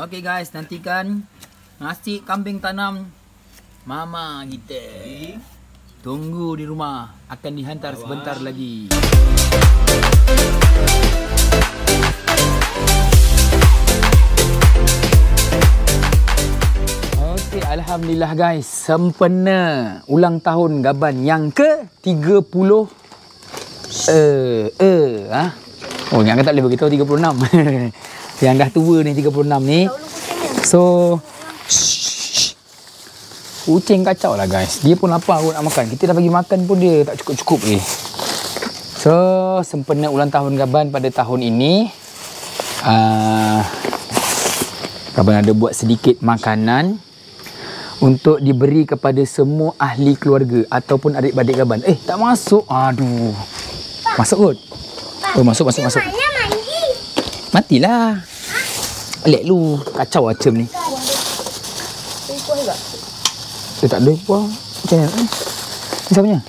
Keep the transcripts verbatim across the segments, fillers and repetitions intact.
Okey guys, nantikan nasi kambing tanam mama kita. Tunggu di rumah, akan dihantar sebentar lagi. Okey, alhamdulillah guys, sempena ulang tahun Gaban yang ke tiga puluh. Eh, eh, ah. Oh, yang tak boleh beritahu tiga puluh enam. Yang dah tua ni tiga puluh enam ni. So shh, kucing kacau lah guys. Dia pun lapar pun nak makan. Kita dah bagi makan pun dia tak cukup-cukup lagi. So sempena ulang tahun Gaban pada tahun ini, uh, Gaban ada buat sedikit makanan untuk diberi kepada semua ahli keluarga ataupun adik-beradik Gaban. Eh, tak masuk. Aduh. Masuk kot. Oh, masuk, masuk, masuk. Matilah. Lek lu. Kacau macam ni. Eh, tak ada puan. Macam mana? Ni siapa punya?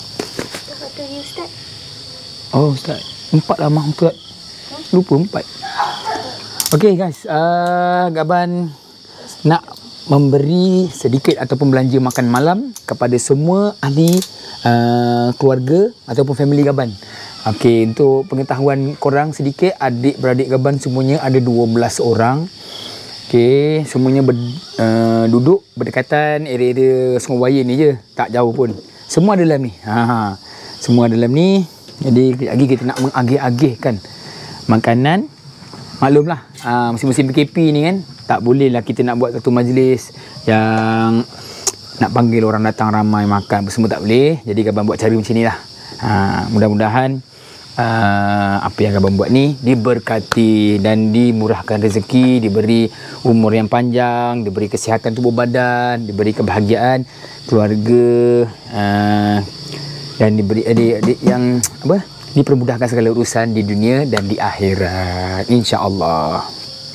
Oh, Ustaz. Empat lah, Mak. Empat. Lupa empat. Okay, guys. Uh, Gaban nak memberi sedikit ataupun belanja makan malam kepada semua ahli uh, keluarga ataupun family Gaban. Okey, untuk pengetahuan korang sedikit, adik-beradik Gaban semuanya ada dua belas orang. Okey, semuanya ber, uh, duduk berdekatan area-area Sungai Buaya ni je, tak jauh pun. Semua ada dalam ni. Ha, semua ada dalam ni. Jadi kejap lagi kita nak mengagih-agihkan makanan. Maklumlah, uh, musim-musim P K P ni kan, tak bolehlah kita nak buat satu majlis yang nak panggil orang datang ramai makan semua, tak boleh. Jadi Gaban buat cara macam ni lah. Ha, mudah-mudahan Uh, apa yang Gaban buat ni diberkati dan dimurahkan rezeki, diberi umur yang panjang, diberi kesihatan tubuh badan, diberi kebahagiaan keluarga, uh, dan diberi adik-adik yang apa, dipermudahkan segala urusan di dunia dan di akhirat, insya-Allah.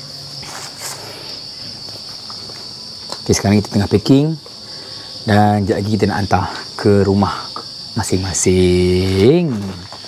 Okay, sekarang kita tengah packing dan sekejap lagi kita nak hantar ke rumah masing-masing.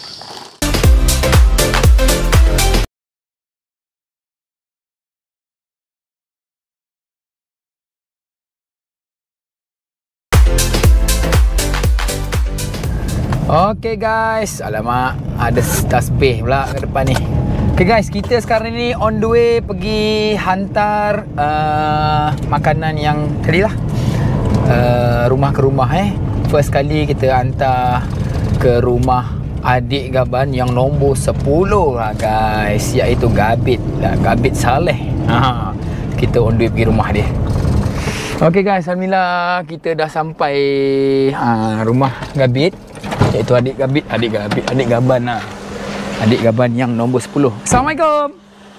Okay guys, alamak, ada tasbih pula ke depan ni. Okay guys, kita sekarang ni on the way pergi hantar uh, makanan yang tadilah uh, rumah ke rumah eh. First kali kita hantar ke rumah adik Gaban yang nombor sepuluh lah guys, iaitu Gabit lah, Gabit Saleh. Ha, kita on the way pergi rumah dia. Okay guys, alhamdulillah kita dah sampai uh, rumah Gabit, iaitu adik Gabit, adik Gabit, adik Gaban lah. Adik Gaban yang nombor sepuluh. Assalamualaikum.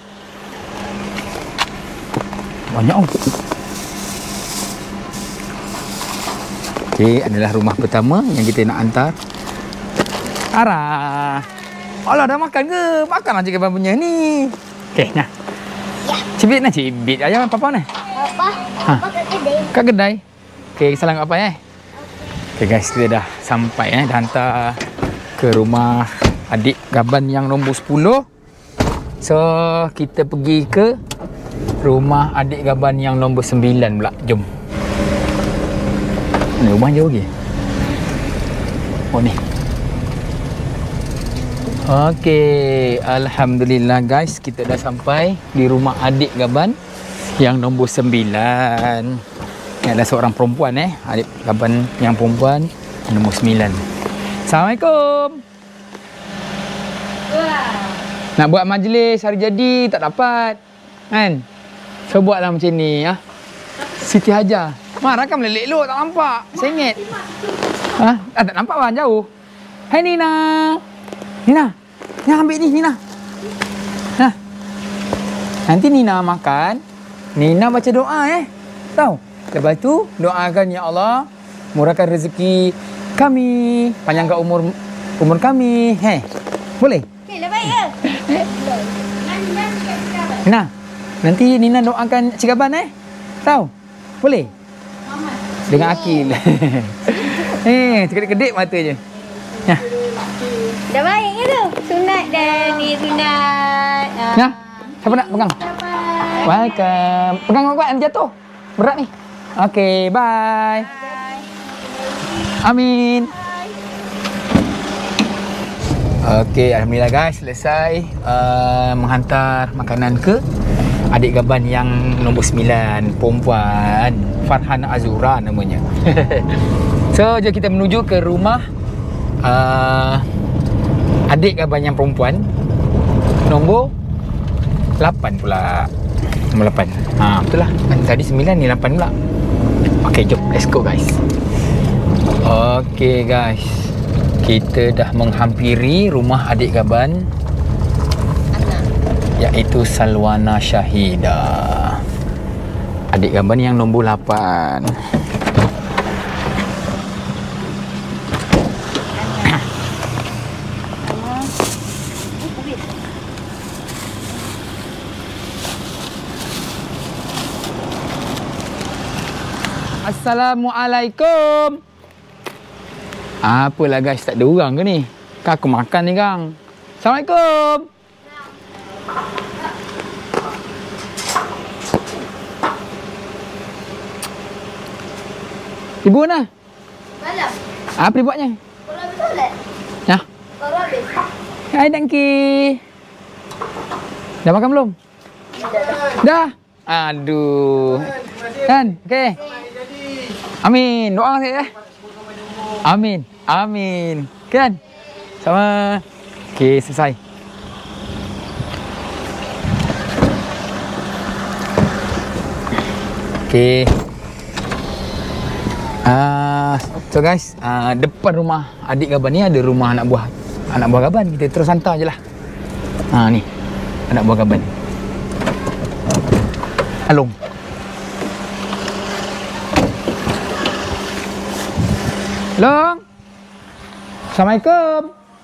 Banyak oh. Okey, adalah rumah pertama yang kita nak hantar. Arah. Alah, dah makan ke? Makan aja Gaban punya ni. Okey, nah. Ya. Cibit nah, cibit. Ayam papa ni. Papa. Ha. Papa kat kedai. Kat kedai. Okey, salam kat apa eh? Okay guys, kita dah sampai eh, dah hantar ke rumah adik Gaban yang nombor sepuluh. So, kita pergi ke rumah adik Gaban yang nombor sembilan pula. Jom. Ni rumah jauh lagi. Oh ni. Okay, alhamdulillah guys, kita dah sampai di rumah adik Gaban yang nombor sembilan. Ini ada seorang perempuan eh, adik Gaban yang perempuan nombor sembilan. Assalamualaikum. Wow. Nak buat majlis hari jadi tak dapat kan? So buatlah macam ni ya. Siti Hajar. Marah kan melelek lu tak nampak. Sengit. Ha? Ah, tak nampak bang jauh. Hai Nina. Nina. Nina ambil ni Nina. Ha. Nanti Nina makan, Nina baca doa eh. Tahu? Lepas tu, doakan ya Allah, murahkan rezeki kami, panjangkan umur umur kami. Hei, boleh? Okey, dah baik ke? Nah, nanti Nina doakan Cik Gaban eh. Tahu? Boleh? Dengan akil. Eh, kedip-kedip mata je. Nah. Dah baik ke tu? Sunat dan ni sunat. Nah, siapa nak pegang? Sampai. Welcome. Pegang kuat-kuat nanti jatuh. Berat ni. Okay, bye. Bye. Amin. Okay, alhamdulillah guys, selesai uh, menghantar makanan ke adik gaban yang nombor sembilan, perempuan, Farhana Azura namanya. So, jom kita menuju ke rumah uh, adik gaban yang perempuan nombor lapan pula. Nombor lapan. Ha, betul lah. Tadi sembilan ni lapan pula. Okay, jom. Let's go guys. Okay guys, kita dah menghampiri rumah adik gaban iaitu Salwana Syahida, adik gaban yang nombor lapan. Assalamualaikum. Apalah guys, tak ada orang ke ni? Kan aku makan ni gang. Assalamualaikum. Ibu mana? Malam. Apa dia buatnya? Kalau bersolat. Ya. Kalau habis. Hai Dangki. Dah makan belum? Dah. Aduh. Kan? Okey. Amin. Doa saya eh. Amin. Amin. Kan? Sama. Okey, selesai. Okey. Ah, uh, so guys, uh, depan rumah adik gaban ni ada rumah anak buah. Anak buah gaban. Kita terus hantar je lah. Ha ni. Anak buah gaban. Along. Long. Assalamualaikum.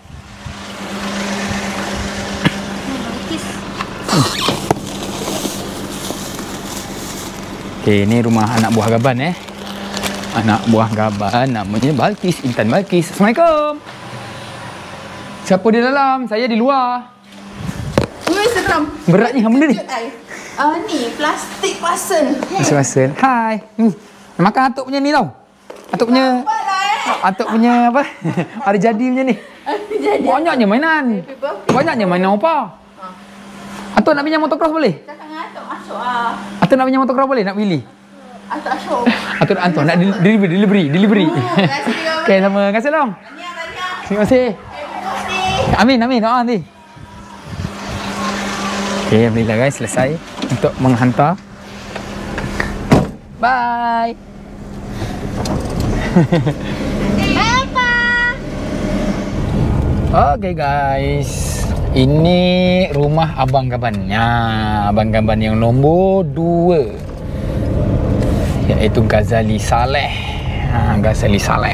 Okey, ni rumah anak buah gaban eh. Anak buah gaban namanya Balkis, Intan Balkis. Assalamualaikum. Siapa di dalam? Saya di luar. Ui, seram. Berat ni, apa benda ni? Ah, uh, ni plastik parcel. Plastik parcel. Hai. Hmm. Makan atuk punya ni tau. Atuk punya. Atuk punya apa? Hari jadi punya ni. Jadi. Banyaknya mainan. Banyaknya mainan apa? Atuk nak pinjam motocross boleh? Cakap dengan atuk masuk ah. Atuk nak pinjam motocross boleh? Nak pilih? Atuk show. Atuk nak hantar, nak delivery, delivery, delivery. Okey, sama. Terima kasih long. Terima kasih. Amin, amin. Doa nanti. Okey, alhamdulillah guys, selesai untuk menghantar. Bye. Apa? Okey guys, ini rumah abang gaban. Ya, abang gaban yang nombor dua, iaitu Ghazali Saleh. Ha, Ghazali Saleh.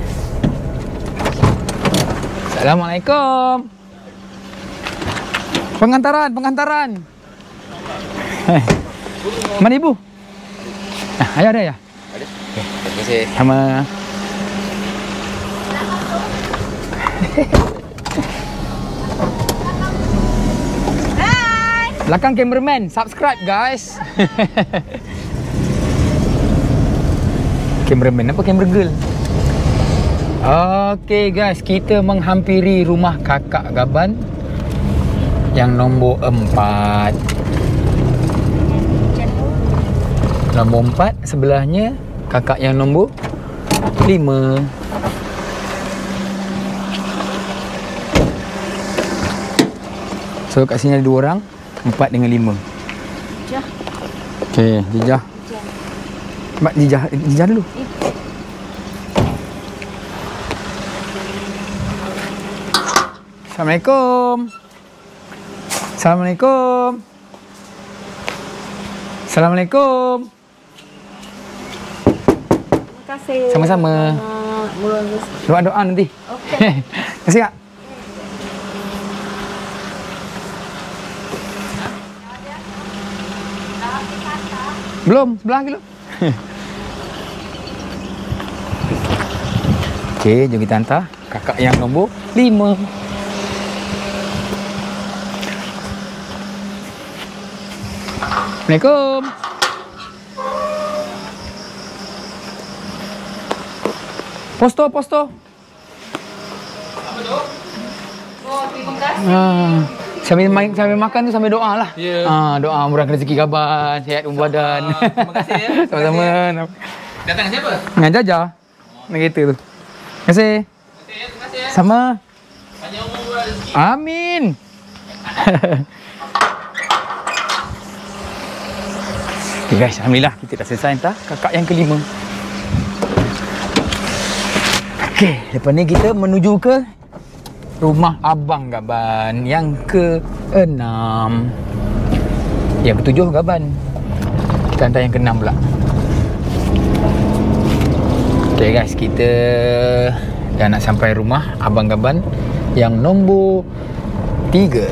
Assalamualaikum. Pengantaran, pengantaran. Mana ibu? Ah, ayah ada ya? Ada. Okay, terima kasih. Sama. Hai. Belakang cameraman, subscribe guys. Cameraman apa camera girl? Okey guys, kita menghampiri rumah kakak gaban yang nombor empat. Nombor empat, sebelahnya kakak yang nombor lima. So kat sini ada dua orang, empat dengan lima. Jah. Okey, Jijah. Mak Jijah, Jijah dulu. Assalamualaikum. Assalamualaikum. Assalamualaikum. Terima kasih. Sama-sama. Doa-doa nanti. Okey. Terima kasih, Kak. Belum, sebelah lagi belum. Okey, jom kita hantar kakak yang nombor lima. Assalamualaikum. Posto, posto. Oh, terima kasih. Ah, sambil main, sambil makan tu sambil doa lah. Ya. Ah, doa murahkan rezeki gaban, sihat umur badan. Terima kasih ya. Sama-sama. Datang siapa? Dengan Jaja. Nak kereta tu. Terima kasih. Terima kasih ya. Sama. Panjang umur rezeki. Amin. Okay guys, alhamdulillah kita dah selesai entah kakak yang kelima. Okay, lepas ni kita menuju ke rumah Abang Gaban yang keenam. Yang ketujuh Gaban. Kita hantar yang keenam pula. Okay guys, kita dah nak sampai rumah Abang Gaban yang nombor tiga.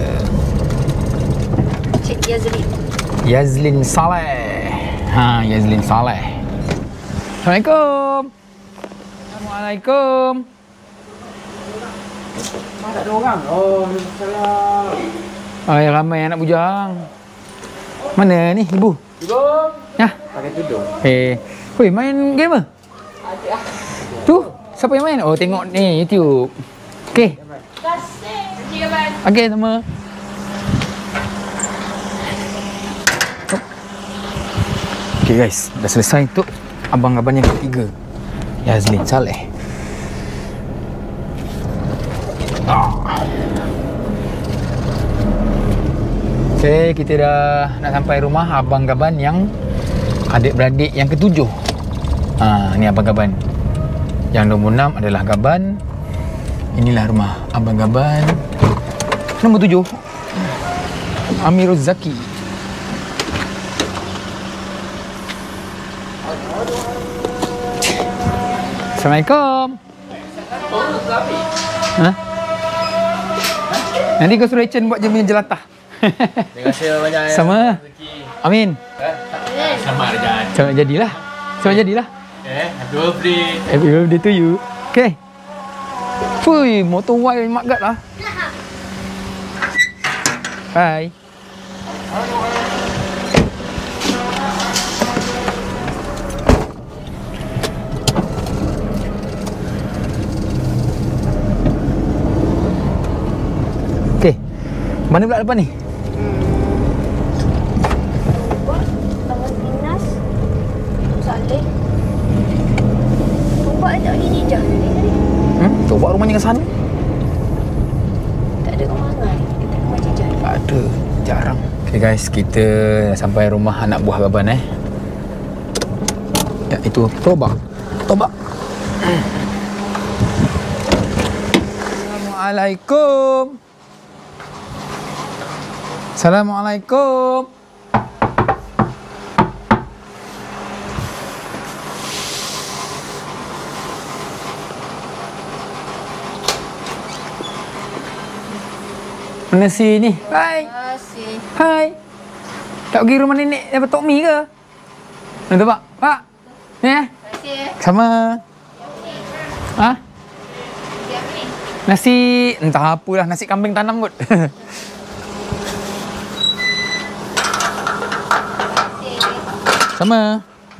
Cik Yazlin. Yazlin Saleh. Ha, Yazlin Saleh. Assalamualaikum. Assalamualaikum. Mana ada orang? Oh, salam. Ay, ramai anak bujang. Mana ni ibu? Ibu. Ya. Pakai tudung. Eh, hui main game ke? Ada. Tu, siapa yang main? Oh, tengok ni YouTube. Okey. Terima kasih. Terima kasih. Okey sama. Okey guys, dah selesai untuk abang-abang yang ketiga. Yazlin Saleh. Ah. Okey, kita dah nak sampai rumah Abang Gaban yang adik-beradik yang ketujuh. Ha, ni Abang Gaban. Yang nombor enam adalah Gaban. Inilah rumah Abang Gaban. Nombor tujuh, Amirul Zaki. Assalamualaikum. Ha? Nanti kau suruh Chen buat je punya jelatah. Terima kasih banyak ya. Sama. Amin. Sama aja. Selamat jadilah. Selamat jadilah. Eh, happy birthday. Happy birthday to you. Okay. Fui, motor wild mak gad lah. Bye. Okay. Mana pula depan ni? Taman Dinas. Saleh. Nampak tak gini je. Hmm? Coba rumahnya ke sana. Tak ada rumah kan? Kita rumah jejak. Tak ada. Jarang. Okay guys, kita dah sampai rumah anak buah Gaban eh. Ya, itu Toba. Toba. Assalamualaikum. Assalamualaikum. Mana si ni? Hai. Terima kasih. Hai. Tak pergi rumah nenek dapat tok mi ke? Nanti pak. Pak. Ni eh. Terima kasih. Sama. Ha? Siap ni. Nasi entah apalah, nasi kambing tanam kot. Sama.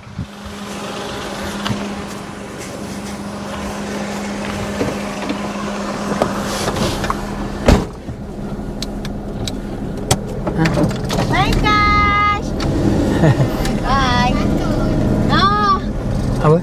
Bye guys. Bye. Oh. Apa?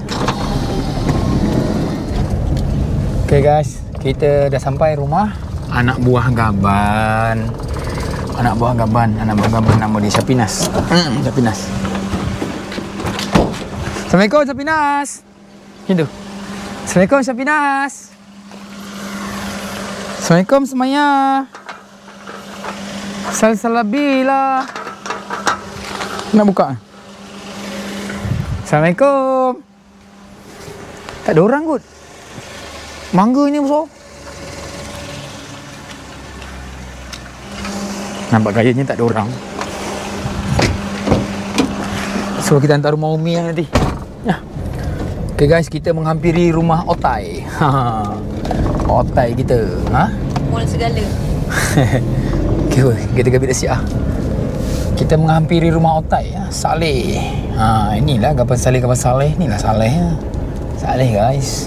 Okay guys, kita dah sampai rumah anak buah Gaban. Anak buah Gaban, anak buah Gaban nama dia Syapinas. Hmm, Syapinas. Assalamualaikum Syapinas. Hindu. Assalamualaikum Syapinas. Assalamualaikum semuanya. Salsalabila. Nak buka? Assalamualaikum. Tak ada orang kot. Mangganya besar. Nampak gayanya tak ada orang. So kita hantar rumah Umi yang nanti. Ya. Okay guys, kita menghampiri rumah Otai. Ha. Otai kita. Ha? Mall segala. Okay, kita gabit dah siap. Kita menghampiri rumah Otai ya, Saleh. Ha, inilah Gaban Saleh, Gaban Saleh. Inilah Saleh ya. Saleh guys.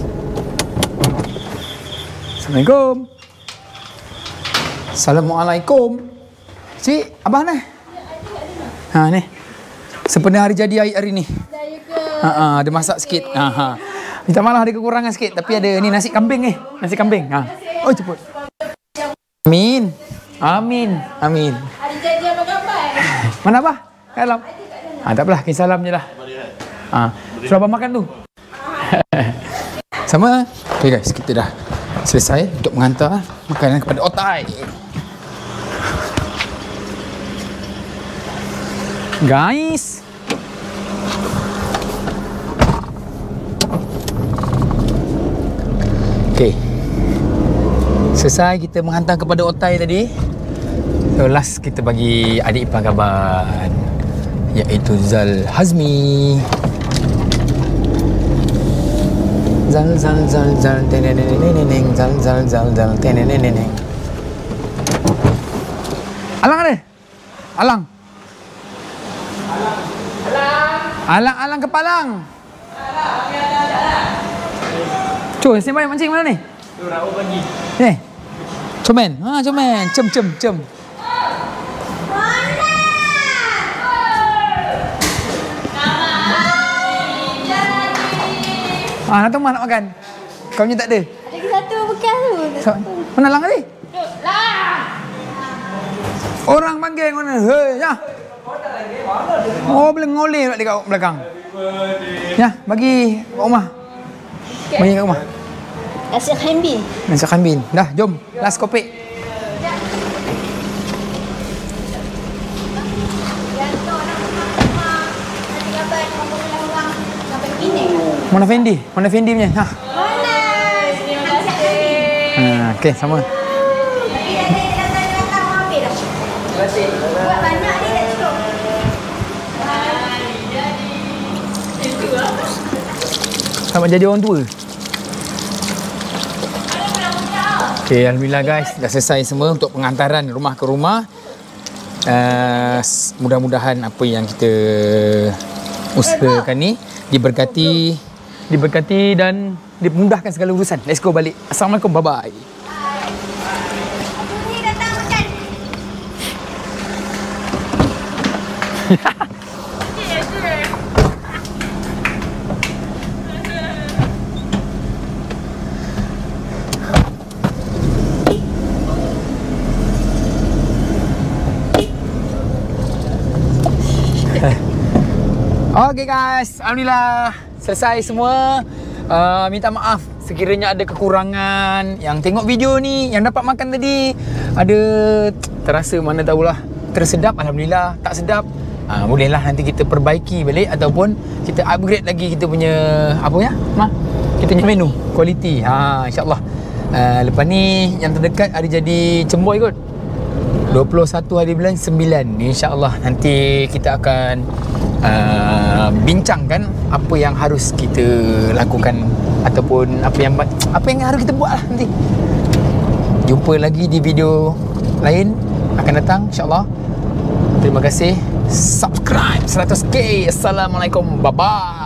Assalamualaikum. Assalamualaikum. Cik, abang ni? Ha ni. Sempena hari jadi hari, hari ni. Ha, ha, ada masak sikit. Ha, ha. Minta maaf ada kekurangan sikit, tapi ada ni nasi kambing ni. Nasi kambing. Ha. Oh cepat. Amin. Amin. Amin. Hari jadi apa gambar? Mana abah? Kat dalam. Ha, tak apalah, kisah salam je lah. Ha, suruh abang makan tu. Sama. Okay guys, kita dah selesai untuk menghantar makanan kepada Otai. Guys. Okay. Selesai kita menghantar kepada Otai tadi. So last kita bagi adik ipar Gaban, iaitu Zal Hazmi. Zal zal zal zal teneneneneneng zal zal zal zal teneneneneng. Alang ada? Alang. Alang. Alang alang kepalang. Alang ada ada. Cuy, sini bayar mancing mana ni? Tu nak bagi. Eh. Comen. Ha, comen. Cem cem cem. Mana? Ah, nak tahu nak makan. Kau punya tak ada. Ada lagi satu bekas tu. So, mana lang tadi? Lah. Orang panggil mana? Hei, ya. Oh, boleh ngoleh dekat belakang. Ya, bagi kat rumah. Bagi kat rumah. Nasi kambing. Nasi kambing. Dah, jom. Last kopek. Mana Fendi? Mana Fendi punya? Ha. Mana? Terima kasih. Ha, okey, sama. Tapi dah ada dah dah dah dah habis dah. Terima kasih. Buat banyak ni dah cukup. Hai, jadi. Itu lah. Sama jadi orang tua. Okey, alhamdulillah guys, dah selesai semua untuk pengantaran rumah ke rumah. Uh, mudah-mudahan apa yang kita usahakan ni diberkati, diberkati dan dimudahkan segala urusan. Let's go balik. Assalamualaikum, bye bye. Aku ni datang makan. Okay guys, alhamdulillah selesai semua. Uh, minta maaf sekiranya ada kekurangan. Yang tengok video ni, yang dapat makan tadi, ada terasa mana tahulah tersedap, alhamdulillah. Tak sedap, uh, bolehlah nanti kita perbaiki balik ataupun kita upgrade lagi kita punya apa ya? Mah, kita punya menu kualiti. Ha, insya-Allah. Uh, lepas ni yang terdekat ada jadi Cemboy kot. dua puluh satu hari bulan sembilan, insya-Allah nanti kita akan uh, bincangkan apa yang harus kita lakukan ataupun apa yang apa yang harus kita buat lah nanti. Jumpa lagi di video lain akan datang, insya-Allah. Terima kasih. Subscribe seratus K. Assalamualaikum. Bye bye.